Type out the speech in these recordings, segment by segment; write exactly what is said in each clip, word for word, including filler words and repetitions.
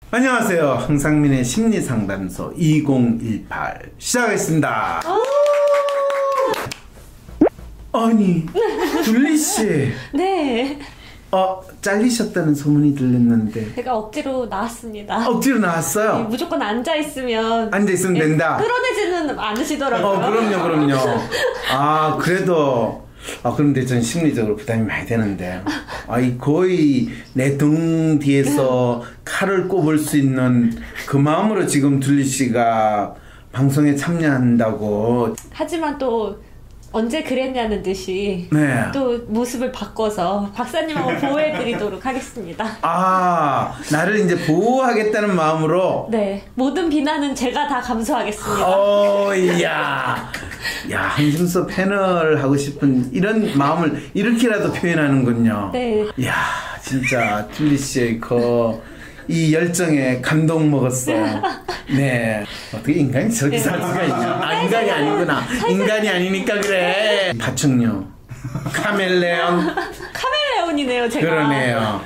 안녕하세요. 황상민의 심리상담소 이공일팔 시작하겠습니다. 아니, 둘리씨. 네. 어, 잘리셨다는 소문이 들렸는데. 제가 억지로 나왔습니다. 억지로 나왔어요? 네, 무조건 앉아있으면. 앉아있으면 네, 된다? 끌어내지는 않으시더라고요. 어, 그럼요, 그럼요. 아, 그래도. 아, 그런데 전 심리적으로 부담이 많이 되는데. 아이, 거의 내 등 뒤에서 칼을 꼽을 수 있는 그 마음으로 지금 둘리씨가 방송에 참여한다고. 하지만 또 언제 그랬냐는 듯이 네. 또 모습을 바꿔서 박사님하고 보호해드리도록 하겠습니다. 아, 나를 이제 보호하겠다는 마음으로. 네, 모든 비난은 제가 다 감수하겠습니다. 어, 이야. 야, 한심소 패널 하고 싶은 이런 마음을 이렇게라도 표현하는군요. 네. 이야, 진짜 둘리씨의 그 이 열정에 감동 먹었어요. 네. 어떻게 인간이 저렇게 살 수가 있냐? 아, 인간이 아니구나. 인간이 아니니까 그래. 파충류. 카멜레온. 카멜레온이네요, 제가. 그러네요.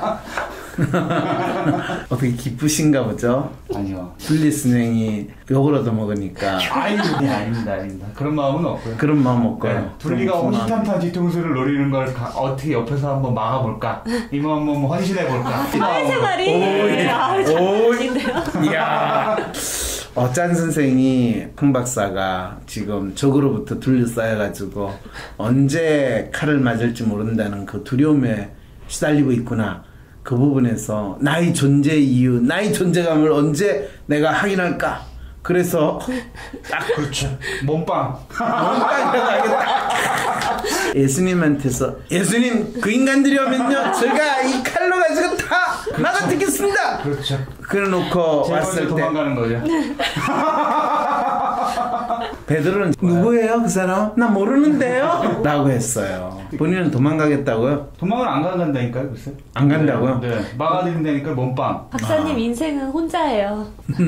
어떻게 기쁘신가 보죠? 아니요. 둘리 선생이 욕을 얻어먹으니까. 아닙니다, 아닙니다, 아닙니다. 그런 마음은 없고요. 그런 마음 없고요. 네. 둘리가 호시탐탐 뒤통수를 노리는 걸 가, 어떻게 옆에서 한번 막아볼까? 이모 한번 헌신해볼까? 사회생활이. 아, 장난인데요. 이야. 어, 짠 선생이, 흥 박사가 지금 적으로부터 둘러싸여가지고 언제 칼을 맞을지 모른다는 그 두려움에 시달리고 있구나. 그 부분에서 나의 존재 이유, 나의 존재감을 언제 내가 확인할까? 그래서 딱 그렇죠. 몸빵. 몸빵이라고 하겠다. 예수님한테서 예수님 그 인간들이 오면요 제가 이 칼로 가지고 다 막아듣겠습니다. 그렇죠. 그래놓고 왔을 때 도망가는 거죠. 베드로는 누구예요 그 사람? 나 모르는데요? 라고 했어요. 본인은 도망가겠다고요? 도망을 안 간다니까요, 글쎄. 안 간다고요? 네. 네. 막아드린다니까 몸빵. 박사님 아. 인생은 혼자예요.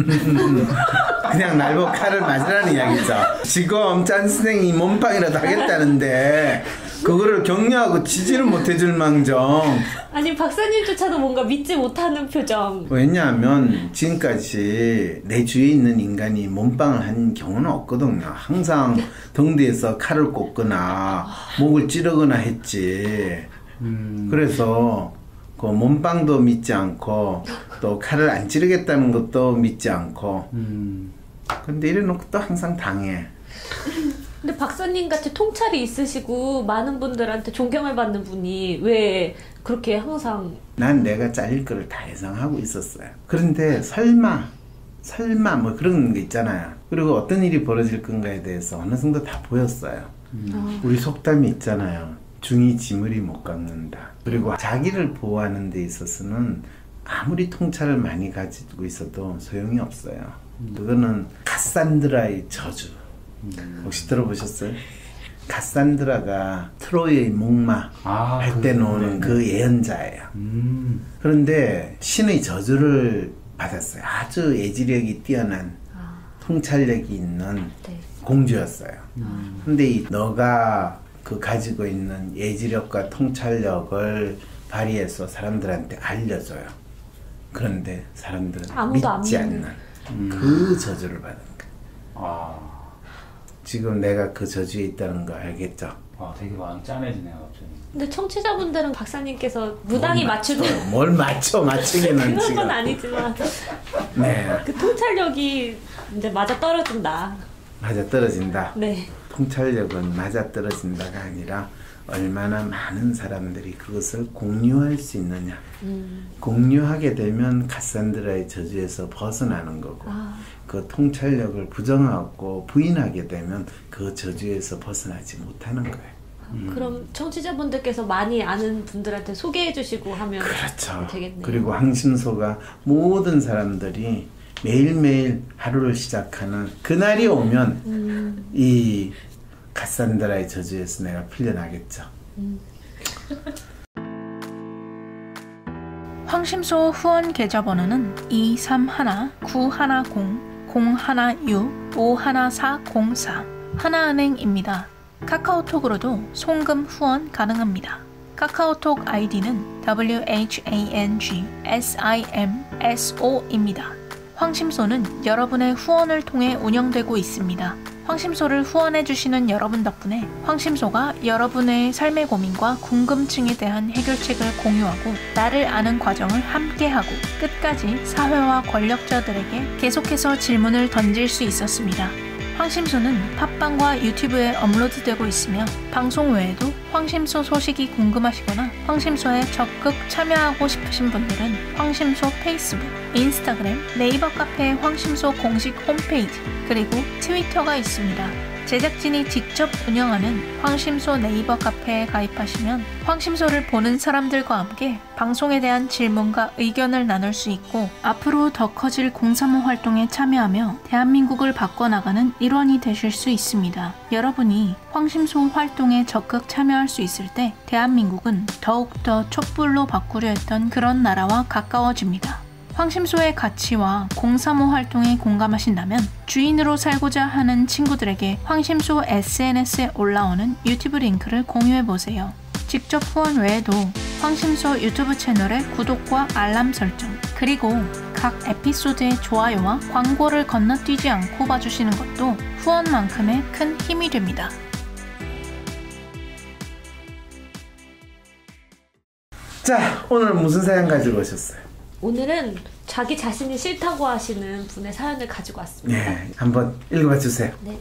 그냥 날 보고 칼을 맞으라는 이야기죠. 지금 짠 선생이 몸빵이라도 하겠다는데 그거를 격려하고 지지를 못해줄 망정. 아니 박사님조차도 뭔가 믿지 못하는 표정. 왜냐하면 지금까지 내 주위에 있는 인간이 몸빵을 한 경우는 없거든요. 항상 등 뒤에서 칼을 꽂거나 목을 찌르거나 했지. 음. 그래서 그 몸빵도 믿지 않고 또 칼을 안 찌르겠다는 것도 믿지 않고. 음. 근데 이래놓고 또 항상 당해. 근데 박사님 같이 통찰이 있으시고 많은 분들한테 존경을 받는 분이 왜 그렇게 항상. 난 내가 잘릴 거를 다 예상하고 있었어요. 그런데 설마 설마 뭐 그런 게 있잖아요. 그리고 어떤 일이 벌어질 건가에 대해서 어느 정도 다 보였어요. 음. 우리 속담이 있잖아요. 중이 지물이 못 깎는다. 그리고 자기를 보호하는 데 있어서는 아무리 통찰을 많이 가지고 있어도 소용이 없어요. 음. 그거는 카산드라의 저주. 음. 혹시 들어보셨어요? 카산드라가 트로이의 목마 아, 할 때 그, 나오는 네, 그 네. 예언자예요. 음. 그런데 신의 저주를 받았어요. 아주 예지력이 뛰어난 아, 통찰력이 있는 네. 공주였어요. 음. 근데 이 너가 그 가지고 있는 예지력과 통찰력을 발휘해서 사람들한테 알려줘요. 그런데 사람들은 아무도 믿지 안 않는 음. 그 저주를 받은 거예요. 아. 지금 내가 그 저주에 있다는 거 알겠죠? 와, 되게 마음 짠해지네요, 갑자기. 근데 청취자분들은 박사님께서 무당이 뭘 맞추는 맞춰요? 뭘 맞춰 맞추기는 그런 지금. 건 아니지만 네, 그 통찰력이 이제 맞아 떨어진다. 맞아 떨어진다. 네. 통찰력은 맞아 떨어진다가 아니라 얼마나 많은 사람들이 그것을 공유할 수 있느냐. 음. 공유하게 되면 카산드라의 저주에서 벗어나는 거고 아. 그 통찰력을 부정하고 부인하게 되면 그 저주에서 벗어나지 못하는 거예요. 음. 그럼 청취자분들께서 많이 아는 분들한테 소개해 주시고 하면 그렇죠. 되겠네요. 그리고 항심소가 모든 사람들이 매일매일 하루를 시작하는 그날이 오면 음. 이 카산드라의 저주에서 내가 풀려나겠죠. 음. 황심소 후원 계좌번호는 이삼일 구일공 공일육 오일사공사 하나은행입니다. 카카오톡으로도 송금 후원 가능합니다. 카카오톡 아이디는 더블유 에이치 에이 엔 지 에스 아이 엠 에스 오입니다. 황심소는 여러분의 후원을 통해 운영되고 있습니다. 황심소를 후원해주시는 여러분 덕분에 황심소가 여러분의 삶의 고민과 궁금증에 대한 해결책을 공유하고 나를 아는 과정을 함께하고 끝까지 사회와 권력자들에게 계속해서 질문을 던질 수 있었습니다. 황심소는 팟빵과 유튜브에 업로드되고 있으며 방송 외에도 황심소 소식이 궁금하시거나 황심소에 적극 참여하고 싶으신 분들은 황심소 페이스북, 인스타그램, 네이버 카페 황심소 공식 홈페이지 그리고 트위터가 있습니다. 제작진이 직접 운영하는 황심소 네이버 카페에 가입하시면 황심소를 보는 사람들과 함께 방송에 대한 질문과 의견을 나눌 수 있고 앞으로 더 커질 공사모 활동에 참여하며 대한민국을 바꿔나가는 일원이 되실 수 있습니다. 여러분이 황심소 활동에 적극 참여할 수 있을 때 대한민국은 더욱더 촛불로 바꾸려 했던 그런 나라와 가까워집니다. 황심소의 가치와 공사모 활동에 공감하신다면 주인으로 살고자 하는 친구들에게 황심소 에스엔에스에 올라오는 유튜브 링크를 공유해보세요. 직접 후원 외에도 황심소 유튜브 채널의 구독과 알람 설정 그리고 각 에피소드의 좋아요와 광고를 건너뛰지 않고 봐주시는 것도 후원만큼의 큰 힘이 됩니다. 자, 오늘 무슨 사연 가지고 오셨어요? 오늘은 자기 자신이 싫다고 하시는 분의 사연을 가지고 왔습니다. 네, 한번 읽어봐 주세요. 네.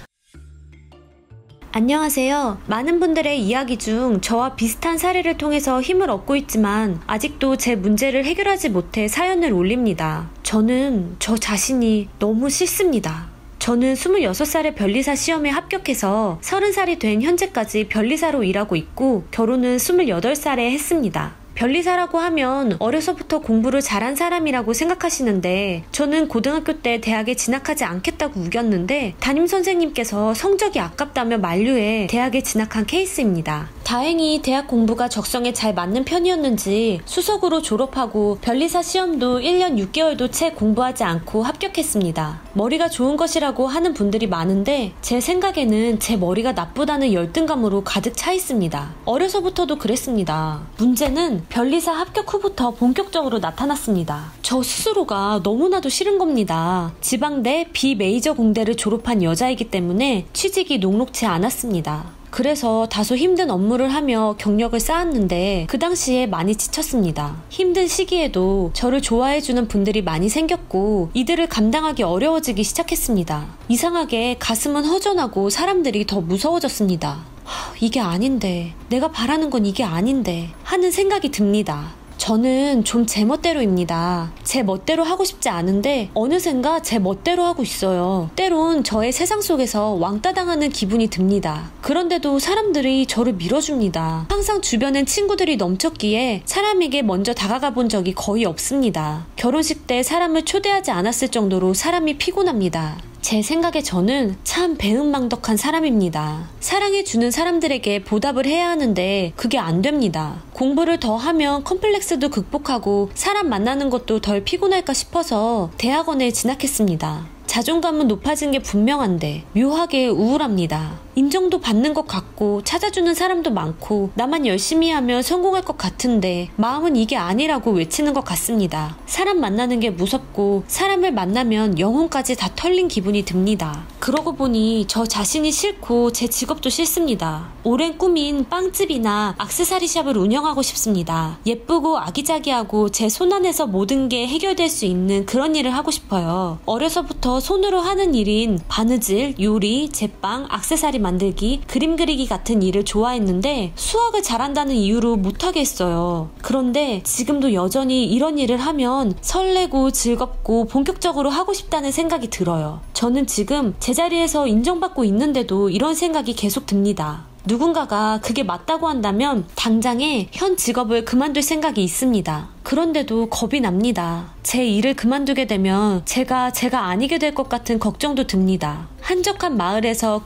안녕하세요. 많은 분들의 이야기 중 저와 비슷한 사례를 통해서 힘을 얻고 있지만 아직도 제 문제를 해결하지 못해 사연을 올립니다. 저는 저 자신이 너무 싫습니다. 저는 스물여섯 살에 변리사 시험에 합격해서 서른 살이 된 현재까지 변리사로 일하고 있고 결혼은 스물여덟 살에 했습니다. 변리사라고 하면 어려서부터 공부를 잘한 사람이라고 생각하시는데 저는 고등학교 때 대학에 진학하지 않겠다고 우겼는데 담임선생님께서 성적이 아깝다며 만류해 대학에 진학한 케이스입니다. 다행히 대학 공부가 적성에 잘 맞는 편이었는지 수석으로 졸업하고 변리사 시험도 일 년 육 개월도 채 공부하지 않고 합격했습니다. 머리가 좋은 것이라고 하는 분들이 많은데 제 생각에는 제 머리가 나쁘다는 열등감으로 가득 차 있습니다. 어려서부터도 그랬습니다. 문제는 변리사 합격 후부터 본격적으로 나타났습니다. 저 스스로가 너무나도 싫은 겁니다. 지방대 비메이저 공대를 졸업한 여자이기 때문에 취직이 녹록지 않았습니다. 그래서 다소 힘든 업무를 하며 경력을 쌓았는데 그 당시에 많이 지쳤습니다. 힘든 시기에도 저를 좋아해주는 분들이 많이 생겼고 이들을 감당하기 어려워지기 시작했습니다. 이상하게 가슴은 허전하고 사람들이 더 무서워졌습니다. 이게 아닌데, 내가 바라는 건 이게 아닌데 하는 생각이 듭니다. 저는 좀 제 멋대로입니다. 제 멋대로 하고 싶지 않은데 어느샌가 제 멋대로 하고 있어요. 때론 저의 세상 속에서 왕따 당하는 기분이 듭니다. 그런데도 사람들이 저를 밀어줍니다. 항상 주변엔 친구들이 넘쳤기에 사람에게 먼저 다가가 본 적이 거의 없습니다. 결혼식 때 사람을 초대하지 않았을 정도로 사람이 피곤합니다. 제 생각에 저는 참 배은망덕한 사람입니다. 사랑해주는 사람들에게 보답을 해야 하는데 그게 안 됩니다. 공부를 더 하면 컴플렉스도 극복하고 사람 만나는 것도 덜 피곤할까 싶어서 대학원에 진학했습니다. 자존감은 높아진 게 분명한데 묘하게 우울합니다. 인정도 받는 것 같고 찾아주는 사람도 많고 나만 열심히 하면 성공할 것 같은데 마음은 이게 아니라고 외치는 것 같습니다. 사람 만나는 게 무섭고 사람을 만나면 영혼까지 다 털린 기분이 듭니다. 그러고 보니 저 자신이 싫고 제 직업도 싫습니다. 오랜 꿈인 빵집이나 액세서리샵을 운영하고 싶습니다. 예쁘고 아기자기하고 제 손안에서 모든 게 해결될 수 있는 그런 일을 하고 싶어요. 어려서부터 손으로 하는 일인 바느질, 요리, 제빵, 액세서리 만들기, 그림 그리기 같은 일을 좋아했는데 수학을 잘한다는 이유로 못하게 했어요. 그런데 지금도 여전히 이런 일을 하면 설레고 즐겁고 본격적으로 하고 싶다는 생각이 들어요. 저는 지금 제자리에서 인정받고 있는데도 이런 생각이 계속 듭니다. 누군가가 그게 맞다고 한다면 당장에 현 직업을 그만둘 생각이 있습니다. 그런데도 겁이 납니다. 제 일을 그만두게 되면 제가 제가 아니게 될 것 같은 걱정도 듭니다. 한적한 마을에서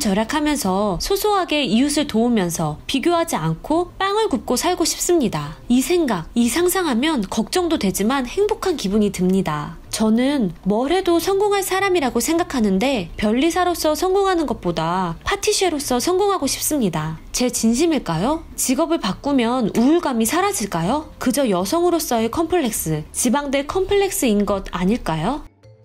근검절약하면서 소소하게 이웃을 도우면서 비교하지 않고 빵을 굽고 살고 싶습니다. 이 생각, 이 상상하면 걱정도 되지만 행복한 기분이 듭니다. 저는 뭘 해도 성공할 사람이라고 생각하는데 변리사로서 성공하는 것보다 파티쉐로서 성공하고 싶습니다. 제 진심일까요? 직업을 바꾸면 우울감이 사라질까요? 그저 여성으로서의 컴플렉스, 지방들 컴플렉스인 것 아닐까요?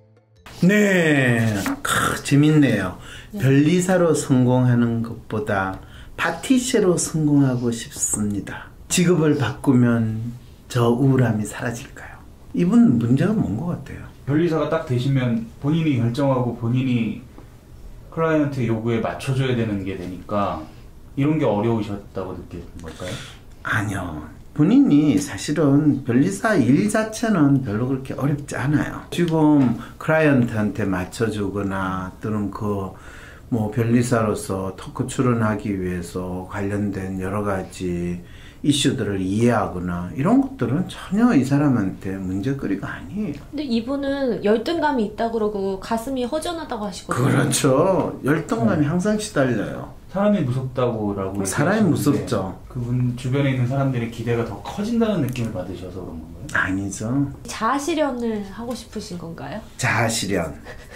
네, 크, 재밌네요. 변리사로 성공하는 것보다 파티쉐로 성공하고 싶습니다. 직업을 바꾸면 저 우울함이 사라질까요? 이분 문제가 뭔 것 같아요? 변리사가 딱 되시면 본인이 결정하고 본인이 클라이언트 요구에 맞춰줘야 되는 게 되니까 이런 게 어려우셨다고 느끼는 걸까요? 아니요. 본인이 사실은 변리사 일 자체는 별로 그렇게 어렵지 않아요. 지금 클라이언트한테 맞춰주거나 또는 그 뭐 변리사로서 토크 출연하기 위해서 관련된 여러 가지 이슈들을 이해하거나 이런 것들은 전혀 이 사람한테 문제거리가 아니에요. 근데 이분은 열등감이 있다고 그러고 가슴이 허전하다고 하시거든요. 그렇죠. 열등감이 어. 항상 시달려요. 사람이 무섭다고라고 사람이 무섭죠. 그분 주변에 있는 사람들의 기대가 더 커진다는 느낌을 받으셔서 그런 건가요? 아니죠. 자아실현을 하고 싶으신 건가요? 자아실현.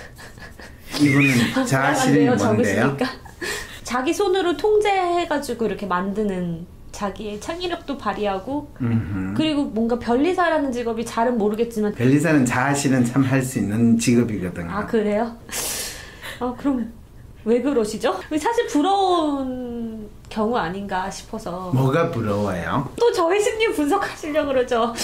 이분은 자아실현이 뭔데요? 자기 손으로 통제해가지고 이렇게 만드는 자기의 창의력도 발휘하고 음흠. 그리고 뭔가 변리사라는 직업이 잘은 모르겠지만 변리사는 자아실현 참 할 수 있는 직업이거든요. 아 그래요? 아 그럼 왜 그러시죠? 사실 부러운 경우 아닌가 싶어서. 뭐가 부러워요? 또 저의 심리 분석하시려고 그러죠.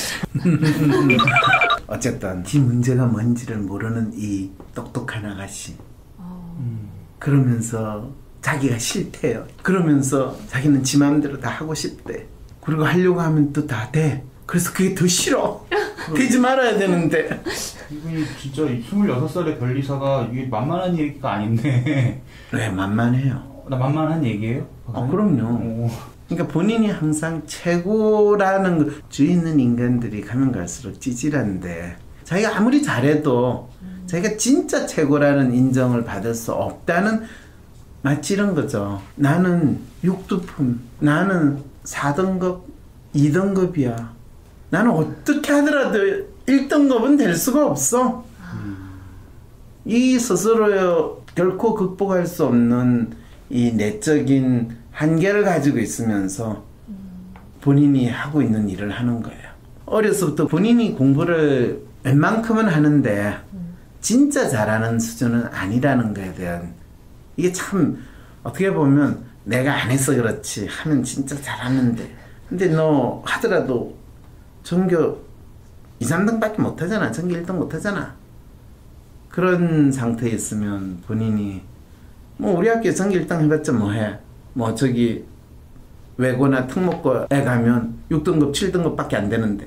어쨌든 지 문제가 뭔지를 모르는 이 똑똑한 아가씨. 어... 음. 그러면서 자기가 싫대요. 그러면서 자기는 지 마음대로 다 하고 싶대. 그리고 하려고 하면 또 다 돼. 그래서 그게 더 싫어. 되지 말아야 되는데. 이분이 진짜 스물여섯 살의 변리사가 이게 만만한 얘기가 아닌데. 왜 만만해요? 나 만만한 얘기예요? 아, 그럼요. 오. 그러니까 본인이 항상 최고라는 거, 주위 있는 인간들이 가면 갈수록 찌질한데 자기가 아무리 잘해도 음. 자기가 진짜 최고라는 인정을 받을 수 없다는 마치 이런 거죠. 나는 육두품, 나는 사 등급, 이 등급이야. 나는 어떻게 하더라도 일 등급은 될 수가 없어. 음. 이 스스로 결코 극복할 수 없는 이 내적인 한계를 가지고 있으면서 본인이 하고 있는 일을 하는 거예요. 어려서부터 본인이 공부를 웬만큼은 하는데 진짜 잘하는 수준은 아니라는 거에 대한 이게 참 어떻게 보면 내가 안 해서 그렇지 하면 진짜 잘하는데 근데 너 하더라도 전교 이, 삼 등밖에 못하잖아. 전교 일 등 못하잖아. 그런 상태에 있으면 본인이 뭐 우리 학교에 전교 일 등 해봤자 뭐해. 뭐 저기 외고나 특목고에 가면 육 등급, 칠 등급밖에 안 되는데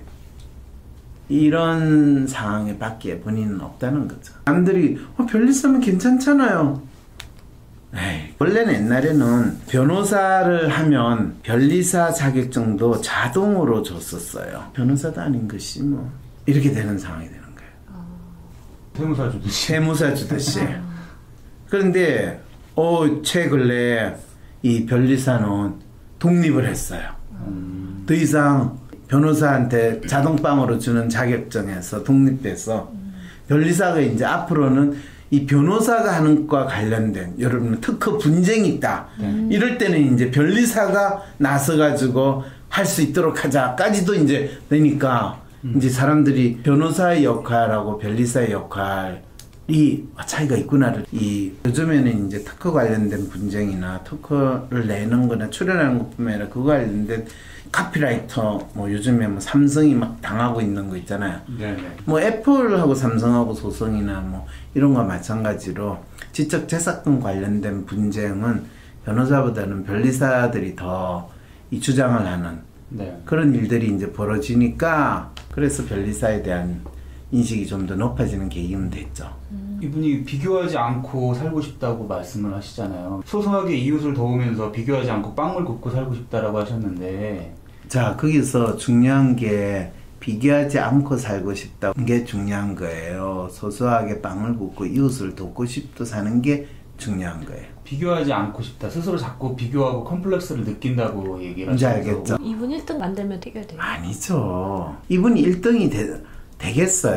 이런 상황에 밖에 본인은 없다는 거죠. 남들이 어, 변리사면 괜찮잖아요. 에이, 원래는 옛날에는 변호사를 하면 변리사 자격증도 자동으로 줬었어요. 변호사도 아닌 것이 뭐 이렇게 되는 상황이 되는 거예요. 어... 세무사 주듯이. 세무사 주듯이. 그런데 어, 최근래 이 변리사는 독립을 했어요. 음. 더 이상 변호사한테 자동방으로 주는 자격증에서 독립돼서 음. 변리사가 이제 앞으로는 이 변호사가 하는 것과 관련된 여러분 특허 분쟁이 있다. 음. 이럴 때는 이제 변리사가 나서가지고 할 수 있도록 하자까지도 이제 되니까 음. 이제 사람들이 변호사의 역할하고 변리사의 역할이 차이가 있구나를 이 요즘에는 이제 특허 관련된 분쟁이나 특허를 내는 거나 출연하는 것뿐만 아니라 그거 관련된 카피라이터 뭐 요즘에 뭐 삼성이 막 당하고 있는 거 있잖아요. 네네. 뭐 애플하고 삼성하고 소송이나 뭐 이런 거와 마찬가지로 지적 재산권 관련된 분쟁은 변호사보다는 변리사들이 더 이 주장을 하는 네. 그런 일들이 이제 벌어지니까 그래서 변리사에 대한 인식이 좀 더 높아지는 계기는 됐죠. 음. 이분이 비교하지 않고 살고 싶다고 말씀을 하시잖아요. 소소하게 이웃을 도우면서 비교하지 않고 빵을 굽고 살고 싶다라고 하셨는데 자 거기서 중요한 게 비교하지 않고 살고 싶다는 게 중요한 거예요. 소소하게 빵을 굽고 이웃을 돕고 싶도 사는 게 중요한 거예요. 비교하지 않고 싶다. 스스로 자꾸 비교하고 컴플렉스를 느낀다고 얘기를 하셔서 알겠죠. 이분 일 등 만들면 해결돼요? 아니죠. 이분이 일 등이 되, 되겠어요?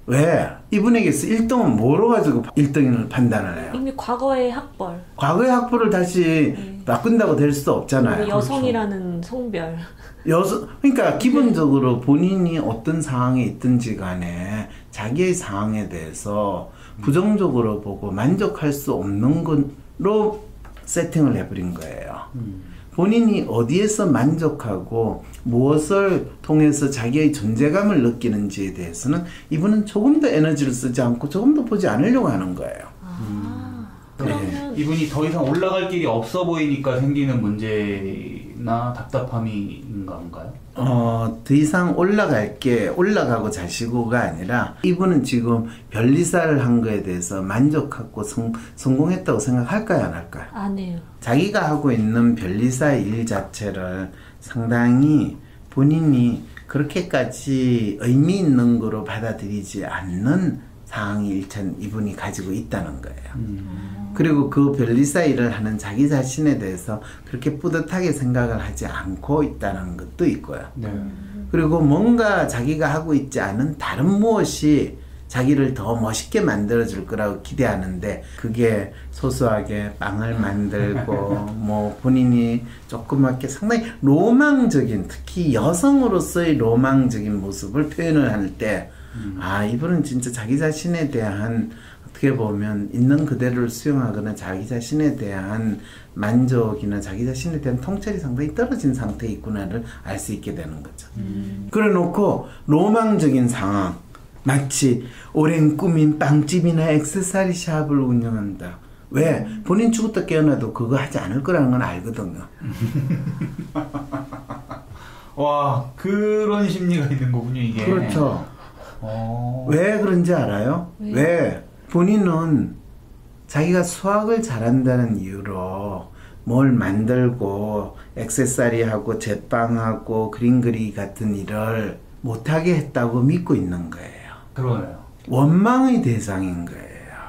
왜? 이분에게서 일 등은 뭐로 가지고 일 등을 판단을 해요? 이미 과거의 학벌. 과거의 학벌을 다시 네. 바꾼다고 될 수도 없잖아요. 여성이라는 그렇죠. 성별. 여성, 그러니까 기본적으로 본인이 어떤 상황에 있든지 간에 자기의 상황에 대해서 부정적으로 보고 만족할 수 없는 걸로 세팅을 해버린 거예요. 음. 본인이 어디에서 만족하고 무엇을 통해서 자기의 존재감을 느끼는지에 대해서는 이분은 조금 더 에너지를 쓰지 않고 조금 더 보지 않으려고 하는 거예요. 아, 그러면 네. 이분이 더 이상 올라갈 길이 없어 보이니까 생기는 문제나 답답함이 건가요? 어, 더 이상 올라갈 게 올라가고 자시고가 아니라 이분은 지금 변리사를 한 거에 대해서 만족하고 성, 성공했다고 생각할까요, 안 할까요? 안 해요. 자기가 하고 있는 변리사 일 자체를 상당히 본인이 그렇게까지 의미 있는 거로 받아들이지 않는 상황이 일단 이분이 가지고 있다는 거예요. 음. 그리고 그 변리사 일을 하는 자기 자신에 대해서 그렇게 뿌듯하게 생각을 하지 않고 있다는 것도 있고요. 네. 그리고 뭔가 자기가 하고 있지 않은 다른 무엇이 자기를 더 멋있게 만들어줄 거라고 기대하는데 그게 소소하게 빵을 만들고 뭐 본인이 조그맣게 상당히 로망적인, 특히 여성으로서의 로망적인 모습을 표현을 할 때 음. 아, 이분은 진짜 자기 자신에 대한 어떻게 보면 있는 그대로를 수용하거나 자기 자신에 대한 만족이나 자기 자신에 대한 통찰이 상당히 떨어진 상태에 있구나를 알 수 있게 되는 거죠. 음. 그래 놓고 로망적인 상황, 마치 오랜 꿈인 빵집이나 액세서리 샵을 운영한다. 왜? 본인 죽었다 깨어나도 그거 하지 않을 거라는 건 알거든요. 와, 그런 심리가 있는 거군요, 이게. 그렇죠. 오. 왜 그런지 알아요? 왜? 왜? 본인은 자기가 수학을 잘한다는 이유로 뭘 만들고 액세서리하고 제빵하고 그림 그리기 같은 일을 못하게 했다고 믿고 있는 거예요. 그러네요. 원망의 대상인 거예요.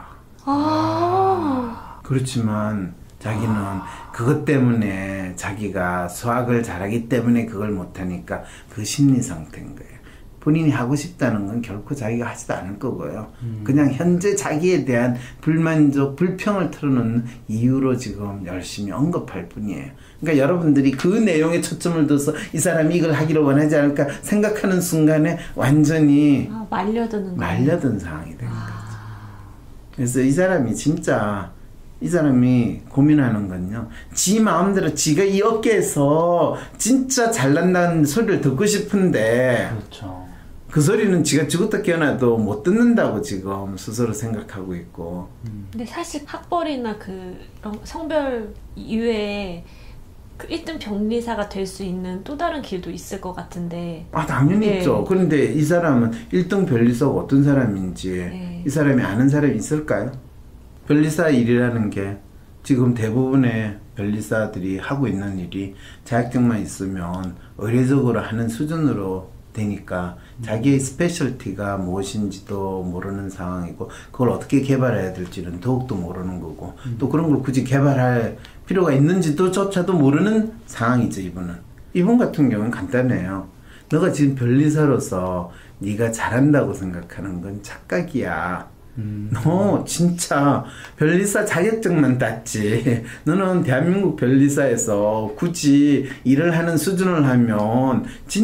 아. 그렇지만 자기는 아. 그것 때문에 자기가 수학을 잘하기 때문에 그걸 못하니까 그 심리 상태인 거예요. 본인이 하고 싶다는 건 결코 자기가 하지도 않을 거고요. 음. 그냥 현재 자기에 대한 불만족, 불평을 털어놓는 이유로 지금 열심히 언급할 뿐이에요. 그러니까 여러분들이 그 내용에 초점을 둬서 이 사람이 이걸 하기를 원하지 않을까 생각하는 순간에 완전히 아, 말려드는 말려든 상황이 되는 아. 거죠. 그래서 이 사람이 진짜 이 사람이 고민하는 건요. 지 마음대로 지가 이 업계에서 진짜 잘난다는 소리를 듣고 싶은데 그렇죠. 그 소리는 지가 죽었다 깨어나도 못 듣는다고 지금 스스로 생각하고 있고. 근데 사실 학벌이나 그 성별 이외에 그 일 등 변리사가 될 수 있는 또 다른 길도 있을 것 같은데. 아, 당연히 네. 있죠. 그런데 이 사람은 일 등 변리사가 어떤 사람인지 네. 이 사람이 아는 사람이 있을까요? 변리사 일이라는 게 지금 대부분의 변리사들이 하고 있는 일이 자격증만 있으면 의례적으로 하는 수준으로 되니까 자기의 스페셜티가 무엇인지도 모르는 상황이고 그걸 어떻게 개발해야 될지는 더욱더 모르는 거고 음. 또 그런 걸 굳이 개발할 필요가 있는지도 조차도 모르는 상황이죠. 이분은. 이분 같은 경우는 간단해요. 너가 지금 변리사로서 네가 잘한다고 생각하는 건 착각이야. 음. 너 진짜 변리사 자격증만 땄지. 너는 대한민국 변리사에서 굳이 일을 하는 수준을 하면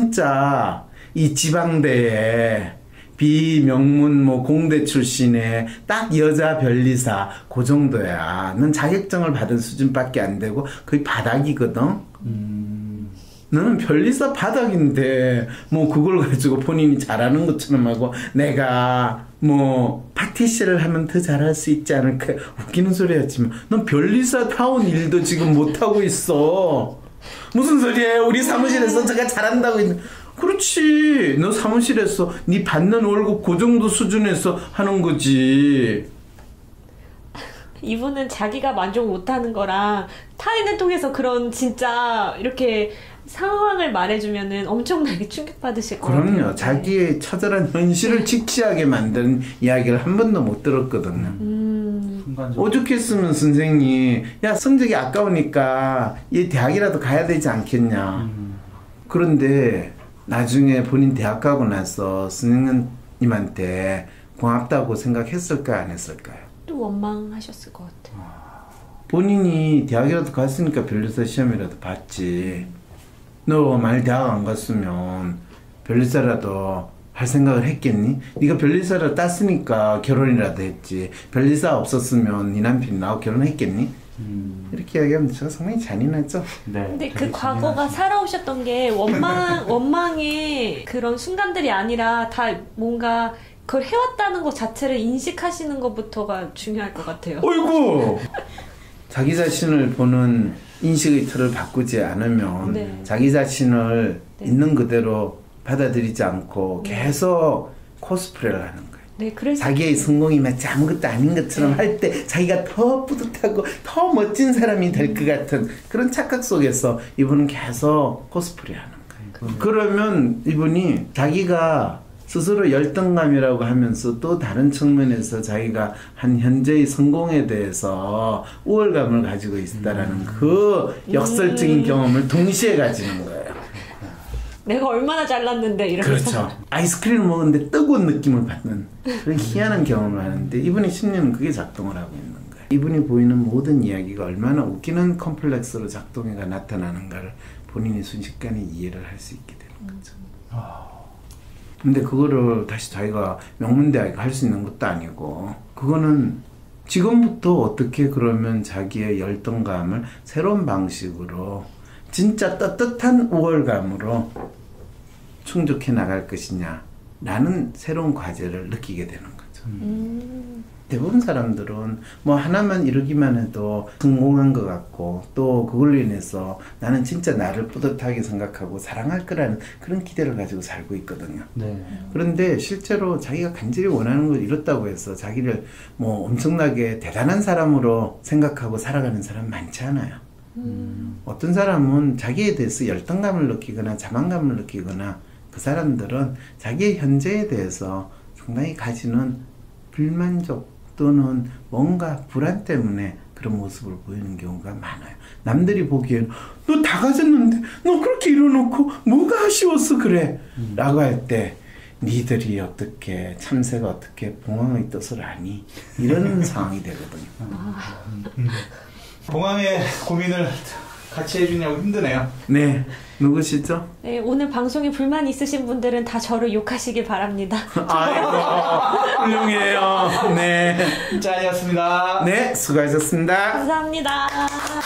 진짜 이 지방대에 비명문 뭐 공대 출신의 딱 여자 변리사 그 정도야. 넌 자격증을 받은 수준밖에 안 되고 거의 바닥이거든. 음. 너는 변리사 바닥인데 뭐 그걸 가지고 본인이 잘하는 것처럼 하고 내가 뭐 파티시를 하면 더 잘할 수 있지 않을까 웃기는 소리 하지만 넌 변리사 타운 일도 지금 못하고 있어. 무슨 소리예요? 우리 사무실에서 제가 잘한다고 있는. 그렇지. 너 사무실에서 네 받는 월급 그 정도 수준에서 하는 거지. 이분은 자기가 만족 못하는 거랑 타인을 통해서 그런 진짜 이렇게 상황을 말해주면은 엄청나게 충격받으실 것 같아요. 그럼요. 자기의 처절한 현실을 직시하게 만드는 이야기를 한 번도 못 들었거든요. 음. 오죽했으면 선생님 야 성적이 아까우니까 얘 대학이라도 가야 되지 않겠냐. 음. 그런데 나중에 본인 대학 가고 나서 선생님한테 고맙다고 생각했을까요? 안 했을까요? 또 원망하셨을 것 같아요. 본인이 대학이라도 갔으니까 변리사 시험이라도 봤지. 너 만약 대학 안 갔으면 변리사라도 할 생각을 했겠니? 네가 변리사를 땄으니까 결혼이라도 했지. 변리사 없었으면 네 남편이 나하고 결혼했겠니? 음. 이렇게 이야기하면 제가 상당히 잔인하죠. 네, 근데 그 과거가 살아오셨던 게 원망, 원망의 그런 순간들이 아니라 다 뭔가 그걸 해왔다는 것 자체를 인식하시는 것부터가 중요할 것 같아요. 어이구! 자기 자신을 보는 인식의 틀을 바꾸지 않으면 네. 자기 자신을 네. 있는 그대로 받아들이지 않고 네. 계속 코스프레를 하는 거예요. 네, 그래서 자기의 성공이 마치 아무것도 아닌 것처럼 네. 할 때 자기가 더 뿌듯하고 더 멋진 사람이 될 것 같은 그런 착각 속에서 이분은 계속 코스프레 하는 거예요. 음. 그러면 이분이 자기가 스스로 열등감이라고 하면서 또 다른 측면에서 자기가 한 현재의 성공에 대해서 우월감을 가지고 있다라는 음. 그 역설적인 음. 경험을 동시에 가지는 거예요. 내가 얼마나 잘났는데 이러면서. 그렇죠. 아이스크림을 먹었는데 뜨거운 느낌을 받는 그런 희한한 경험을 하는데 이분의 심리는 그게 작동을 하고 있는 거예요. 이분이 보이는 모든 이야기가 얼마나 웃기는 컴플렉스로 작동해가 나타나는가를 본인이 순식간에 이해를 할 수 있게 되는 거죠. 근데 그거를 다시 자기가 명문대학에 갈 수 있는 것도 아니고 그거는 지금부터 어떻게 그러면 자기의 열등감을 새로운 방식으로 진짜 떳떳한 우월감으로 충족해 나갈 것이냐 라는 새로운 과제를 느끼게 되는 거죠. 음. 대부분 사람들은 뭐 하나만 이루기만 해도 성공한 것 같고 또 그걸로 인해서 나는 진짜 나를 뿌듯하게 생각하고 사랑할 거라는 그런 기대를 가지고 살고 있거든요. 네. 그런데 실제로 자기가 간절히 원하는 걸 이뤘다고 해서 자기를 뭐 엄청나게 대단한 사람으로 생각하고 살아가는 사람 많지 않아요. 음. 어떤 사람은 자기에 대해서 열등감을 느끼거나 자만감을 느끼거나 그 사람들은 자기의 현재에 대해서 상당히 가지는 불만족 또는 뭔가 불안 때문에 그런 모습을 보이는 경우가 많아요. 남들이 보기에는 너 다 가졌는데 너 그렇게 이뤄놓고 뭐가 아쉬웠어 그래 음. 라고 할 때 니들이 어떻게 참새가 어떻게 봉황의 뜻을 아니 이런 상황이 되거든요. 봉황의 고민을 같이 해주냐고 힘드네요. 네. 누구시죠? 네, 오늘 방송에 불만 있으신 분들은 다 저를 욕하시길 바랍니다. 아이고, 훌륭해요. 네. 짠이었습니다. 네, 수고하셨습니다. 감사합니다.